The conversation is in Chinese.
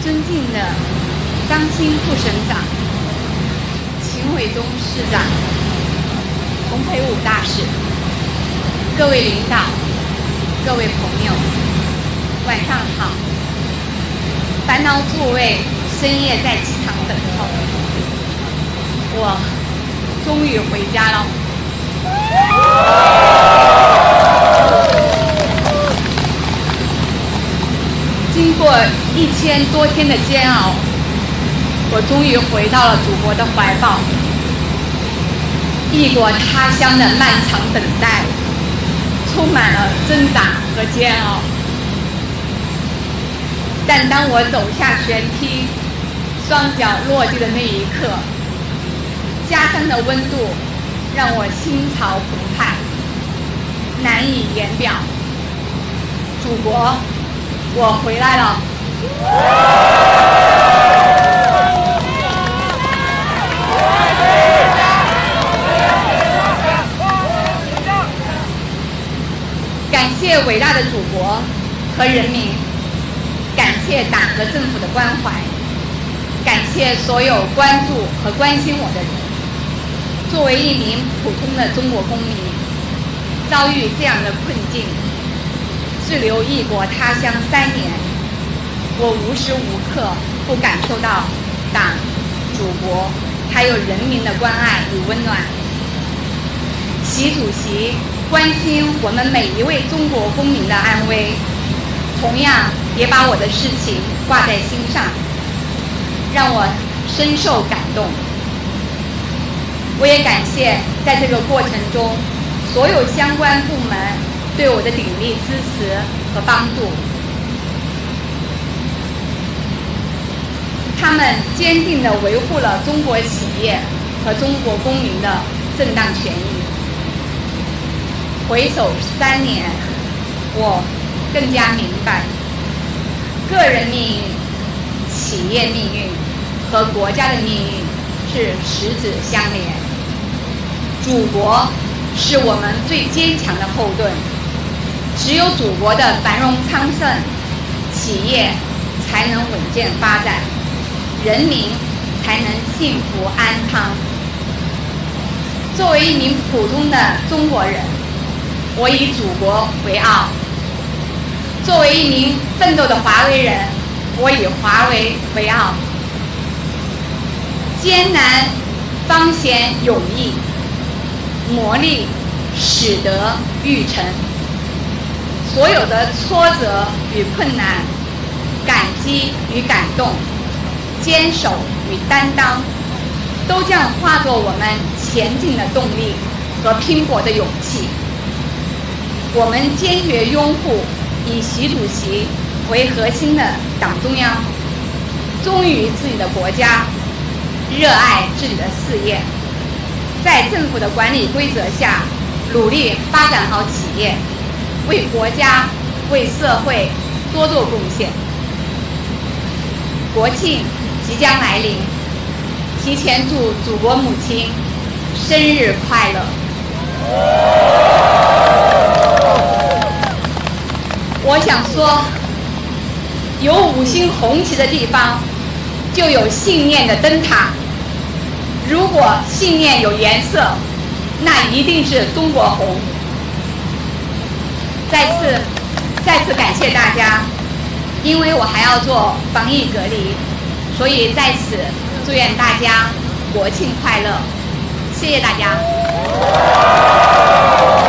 尊敬的张欣副省长、秦伟忠市长、洪培武大使、各位领导、各位朋友，晚上好！烦恼诸位深夜在机场等候，我终于回家了。经过1000多天的煎熬，我终于回到了祖国的怀抱。异国他乡的漫长等待，充满了挣扎和煎熬。但当我走下舷梯，双脚落地的那一刻，家乡的温度让我心潮澎湃，难以言表。祖国，我回来了。感谢伟大的祖国和人民，感谢党和政府的关怀，感谢所有关注和关心我的人。作为一名普通的中国公民，遭遇这样的困境，滞留异国他乡3年，我无时无刻不感受到党、祖国还有人民的关爱与温暖。习主席关心我们每一位中国公民的安危，同样也把我的事情挂在心上，让我深受感动。我也感谢在这个过程中所有相关部门对我的鼎力支持和帮助，他们坚定地维护了中国企业和中国公民的正当权益。回首3年，我更加明白，个人命运、企业命运和国家的命运是十指相连。祖国是我们最坚强的后盾，只有祖国的繁荣昌盛，企业才能稳健发展，人民才能幸福安康。作为一名普通的中国人，我以祖国为傲；作为一名奋斗的华为人，我以华为为傲。艰难方显勇毅，磨砺使得玉成。所有的挫折与困难，感激与感动，坚守与担当，都将化作我们前进的动力和拼搏的勇气。我们坚决拥护以习主席为核心的党中央，忠于自己的国家，热爱自己的事业，在政府的管理规则下，努力发展好企业，为国家、为社会多做贡献。国庆即将来临，提前祝祖国母亲生日快乐！我想说，有5星红旗的地方，就有信念的灯塔。如果信念有颜色，那一定是中国红。再次感谢大家，因为我还要做防疫隔离，所以在此祝愿大家国庆快乐，谢谢大家。